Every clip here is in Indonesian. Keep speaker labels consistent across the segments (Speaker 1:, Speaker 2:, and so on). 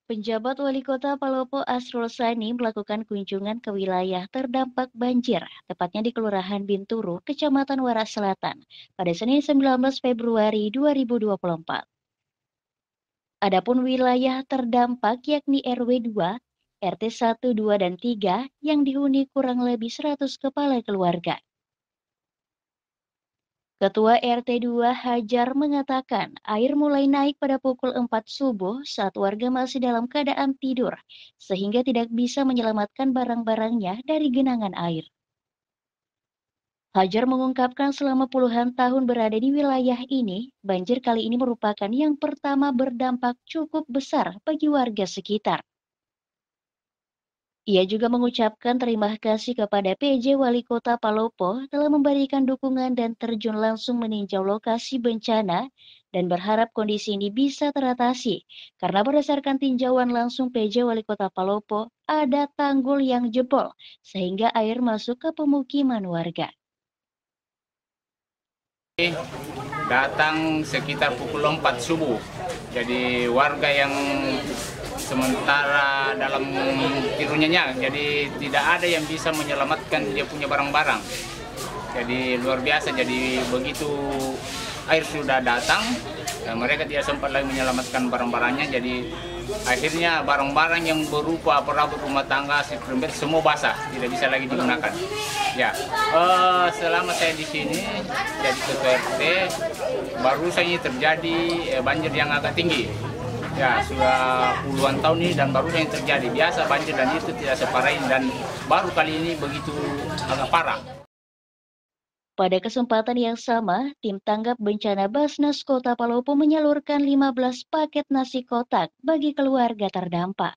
Speaker 1: Penjabat Wali Kota Palopo Asrul Sani melakukan kunjungan ke wilayah terdampak banjir, tepatnya di Kelurahan Binturu, Kecamatan Waras Selatan, pada Senin 19 Februari 2024. Adapun wilayah terdampak yakni RW 2, RT 1, 2, dan 3 yang dihuni kurang lebih 100 kepala keluarga. Ketua RT 2 Hajar mengatakan air mulai naik pada pukul 4 subuh saat warga masih dalam keadaan tidur, sehingga tidak bisa menyelamatkan barang-barangnya dari genangan air. Hajar mengungkapkan selama puluhan tahun berada di wilayah ini, banjir kali ini merupakan yang pertama berdampak cukup besar bagi warga sekitar. Ia juga mengucapkan terima kasih kepada PJ Wali Kota Palopo telah memberikan dukungan dan terjun langsung meninjau lokasi bencana dan berharap kondisi ini bisa teratasi karena berdasarkan tinjauan langsung PJ Wali Kota Palopo ada tanggul yang jebol sehingga air masuk ke pemukiman warga.
Speaker 2: Datang sekitar pukul 4 subuh. Jadi warga yang sementara dalam tidurnya, jadi tidak ada yang bisa menyelamatkan dia punya barang-barang. Jadi luar biasa, jadi begitu air sudah datang, mereka tidak sempat lagi menyelamatkan barang-barangnya, jadi akhirnya barang-barang yang berupa perabot rumah tangga, semua basah, tidak bisa lagi digunakan. Ya, selama saya di sini jadi ketua RT, baru saja terjadi banjir yang agak tinggi. Ya, sudah puluhan tahun ini dan baru saja terjadi. Biasa banjir dan itu tidak separah ini dan baru kali ini begitu agak parah.
Speaker 1: Pada kesempatan yang sama, tim tanggap bencana Basnas Kota Palopo menyalurkan 15 paket nasi kotak bagi keluarga terdampak.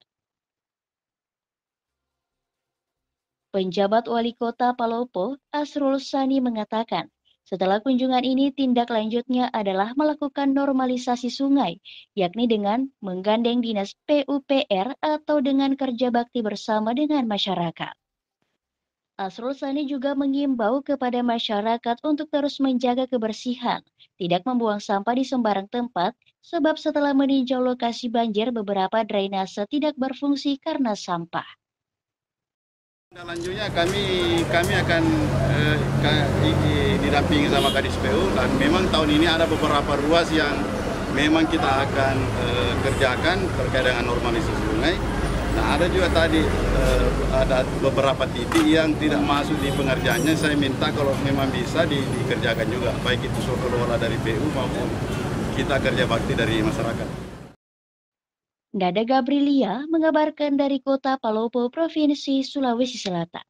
Speaker 1: Penjabat Wali Kota Palopo, Asrul Sani mengatakan, setelah kunjungan ini tindak lanjutnya adalah melakukan normalisasi sungai, yakni dengan menggandeng Dinas PUPR atau dengan kerja bakti bersama dengan masyarakat. Asrul Sani juga mengimbau kepada masyarakat untuk terus menjaga kebersihan, tidak membuang sampah di sembarang tempat, sebab setelah meninjau lokasi banjir beberapa drainase tidak berfungsi karena sampah.
Speaker 3: Selanjutnya kami akan didampingi sama Kadis PU dan memang tahun ini ada beberapa ruas yang memang kita akan kerjakan terkait dengan normalisasi sungai. Nah, ada juga tadi ada beberapa titik yang tidak masuk di pengerjaannya. Saya minta kalau memang bisa dikerjakan juga, baik itu kelola dari PU maupun kita kerja bakti dari masyarakat.
Speaker 1: Nada Gabrilia mengabarkan dari Kota Palopo, Provinsi Sulawesi Selatan.